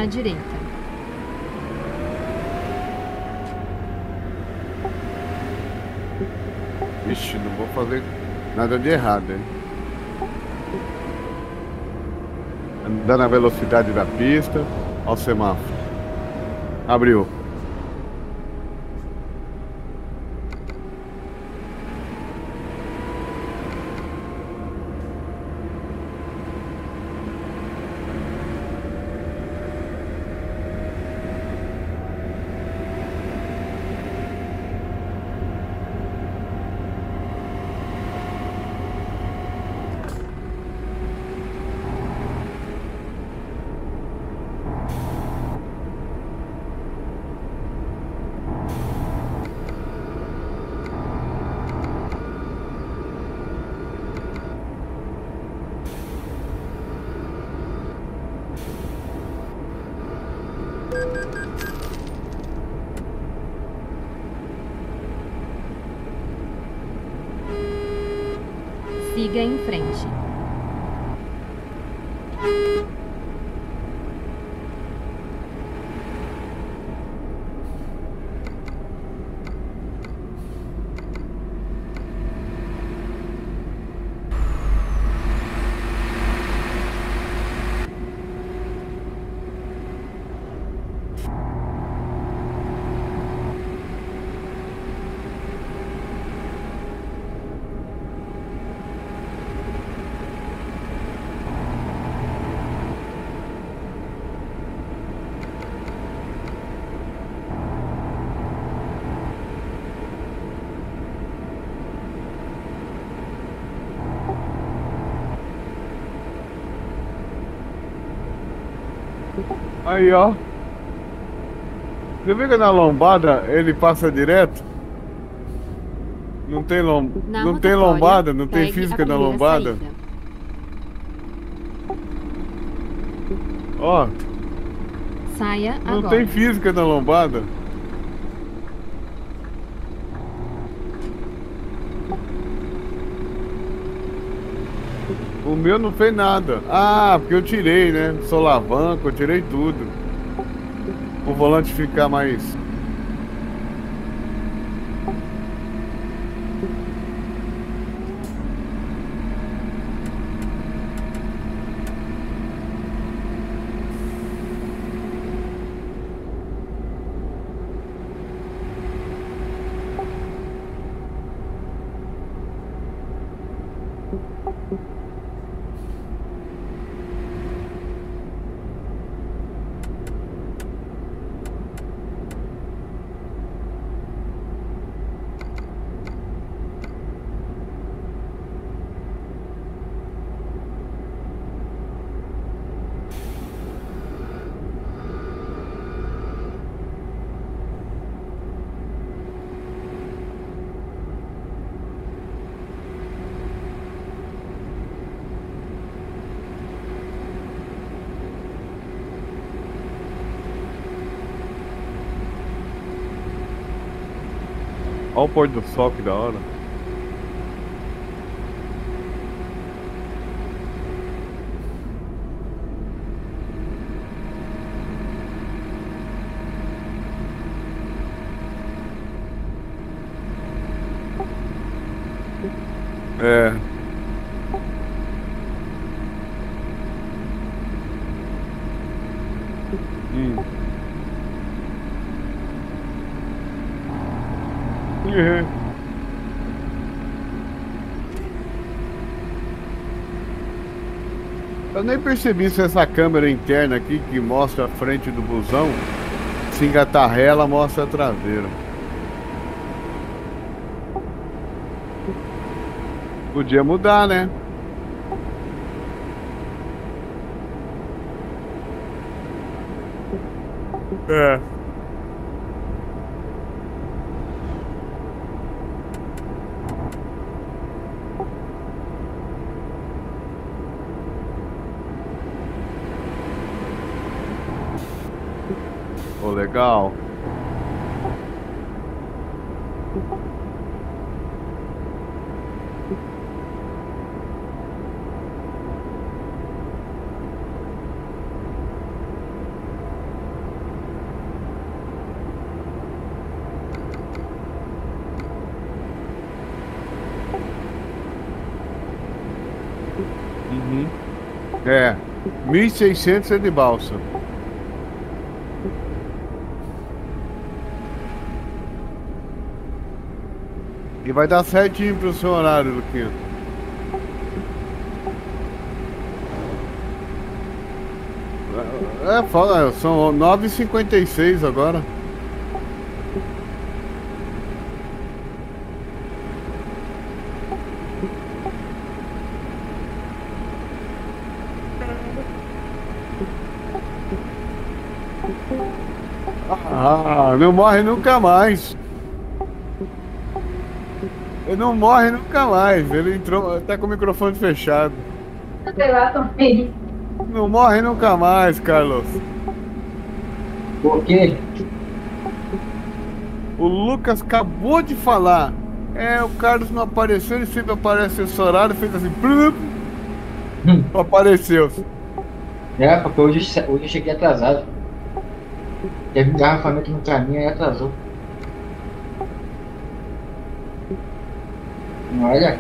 à direita. Vixe, não vou fazer nada de errado, hein? Andar na velocidade da pista. Ó o semáforo. Abriu. Siga em frente. Aí, ó. Você vê que na lombada ele passa direto? Não tem, Na não tem rotatória, lombada, não tem pegue a física na primeira lombada. saída. Ó, Saia não agora. tem física na lombada. O meu não fez nada. Ah, porque eu tirei, né? Solavanco, eu tirei tudo. O volante ficar mais. Olha o pôr do sol, que da hora. É. Hum. Uhum. Eu nem percebi se essa câmera interna aqui que mostra a frente do busão, se engatar ré, ela mostra a traseira. Podia mudar, né? É. Pô, legal. É, 1.600 é de balsa. E vai dar certinho pro seu horário, Luquinha. Fala, são 9h56 agora. Ah, não morre nunca mais. Ele não morre nunca mais. Ele entrou, tá com o microfone fechado. Sei lá também. Não morre nunca mais, Carlos. Por quê? O Lucas acabou de falar. O Carlos não apareceu, ele sempre aparece esse horário, fez assim, plup, apareceu. É, porque hoje eu cheguei atrasado. Teve um engarrafamento no caminho e atrasou. Olha.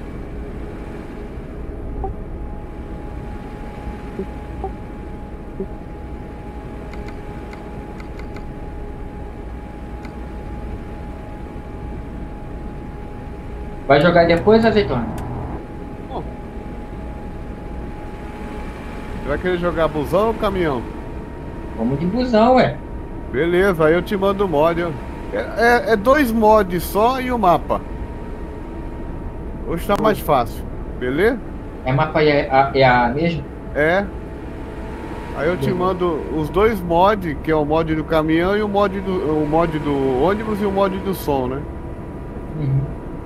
Vai jogar depois, azeitona? Bom, você vai querer jogar busão ou caminhão? Vamos de busão, ué. Beleza, aí eu te mando o mod. É 2 mods só e o mapa. Hoje tá mais fácil, beleza? É mapa é a mesma? É. Aí eu te mando os 2 mods, que é o mod do caminhão e o mod do ônibus e o mod do som, né? Uhum.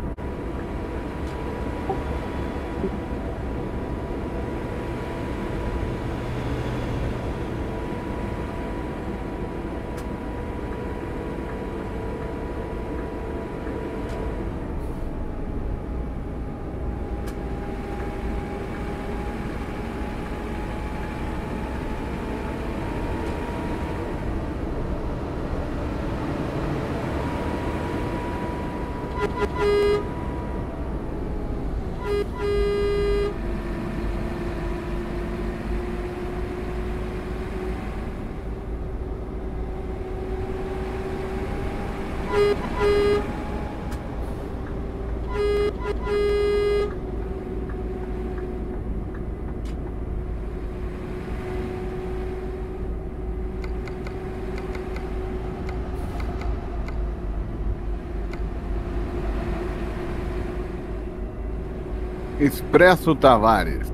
Expresso Tavares.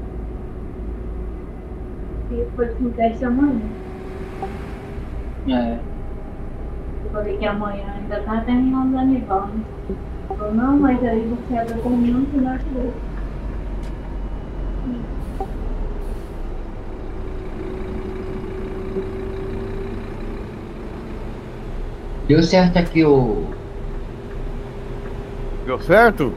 E foi com teste amanhã. É. Eu falei que amanhã ainda tá terminando o aniversário. Falou, não, mas aí você abre comigo no final de Deu certo aqui o. Deu certo?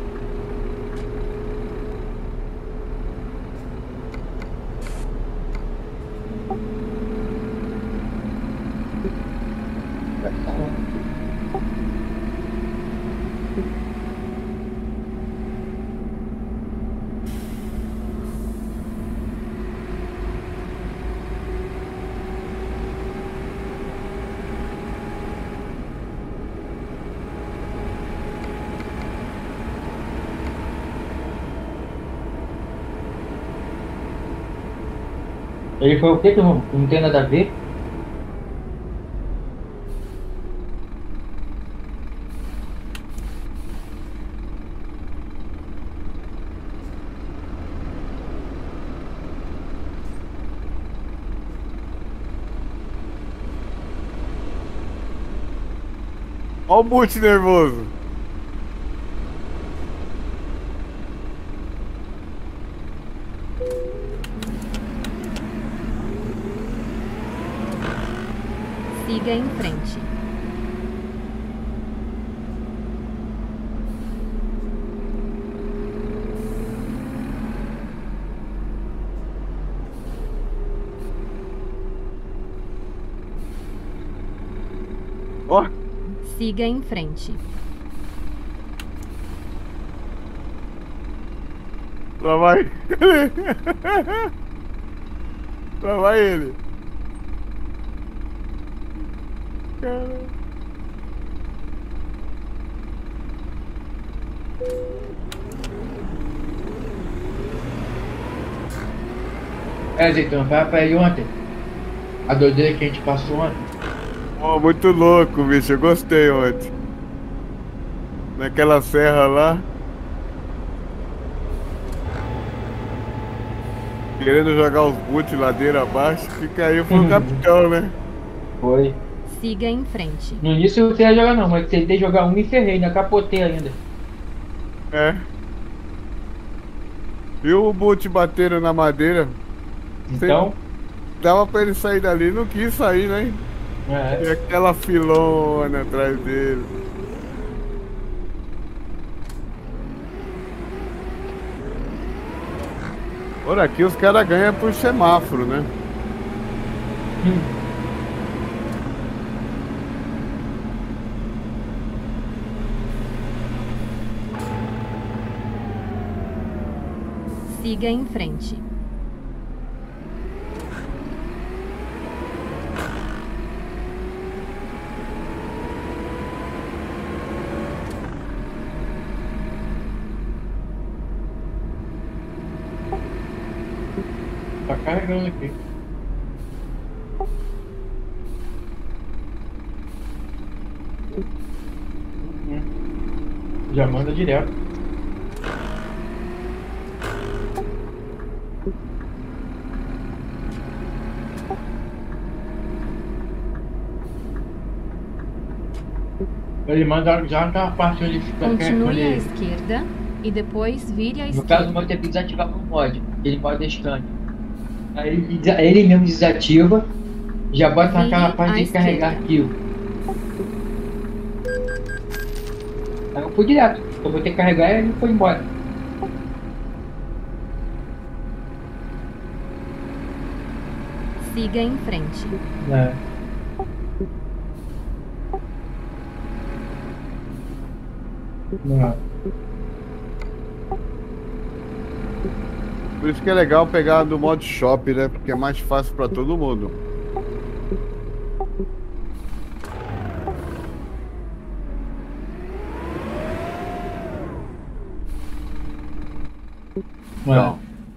Ele foi o quê que não tem nada a ver? Ó o boot nervoso. Siga em frente. Ó, Siga em frente. lá vai. Lá vai ele. Caramba. Azeitona, vai pra ele ontem. A doideira que a gente passou ontem. Oh, muito louco, bicho. Eu gostei ontem. Naquela serra lá. Querendo jogar os boot ladeira abaixo. Que caiu foi o capitão, né? Foi. Siga em frente. No início eu não queria jogar não, mas tentei jogar um e ferrei, ainda capotei ainda. É. E o boot bateram na madeira. Então, Dava pra ele sair dali. Não quis sair, né? E é. aquela filona atrás dele. Por aqui os caras ganham por semáforo, né? Siga em frente. Tá carregando aqui. Já manda direto. Ele manda já naquela parte onde fica Continue à onde, esquerda e depois vire à no caso, esquerda. vai ter que desativar o mod. Ele pode scan. Aí ele mesmo desativa, já bota Vire naquela parte à de carregar esquerda. arquivo. Aí eu fui direto. Eu vou ter que carregar e ele foi embora. Siga em frente. É. Não. Por isso que é legal pegar do modo shop, né? Porque é mais fácil pra todo mundo. Não.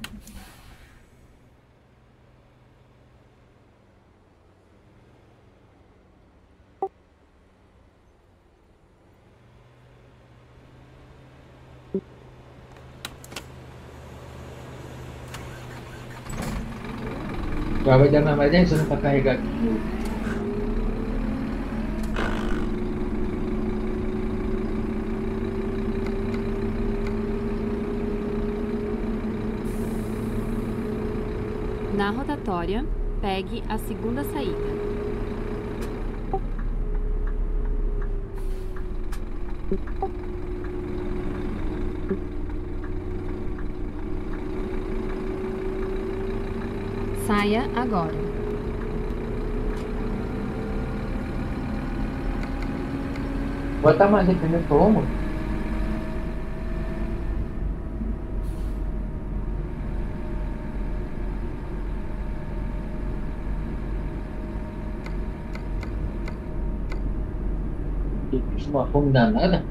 Já vai dar mais 10 anos pra carregar aqui. Na rotatória, pegue a segunda saída. Saia agora. Bota mais aí primeiro, como? Fiz uma fome danada.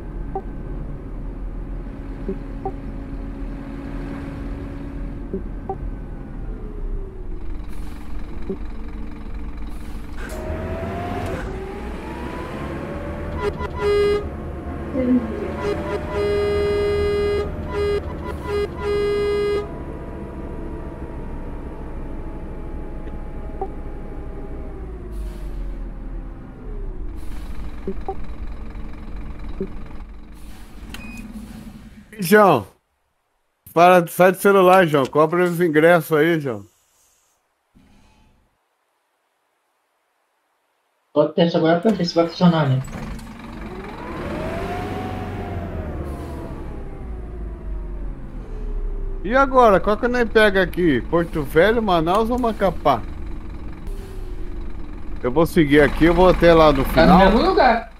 João, sai do celular, João. Cobra os ingressos aí, João. Pode ter essa agora pra ver se vai funcionar, né? E agora, qual que nós pega aqui? Porto Velho, Manaus ou Macapá? Eu vou seguir aqui, eu vou até lá no Tá no final. mesmo lugar.